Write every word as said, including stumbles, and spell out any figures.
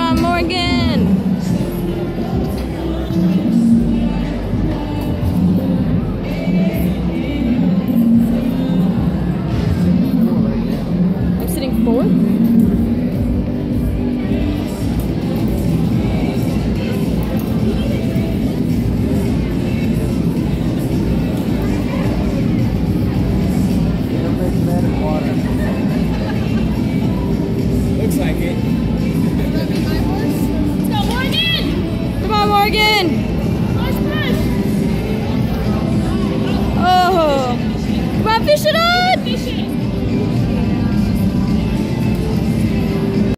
on, Morgan! I'm sitting fourth? Looks like it. Come on, Morgan!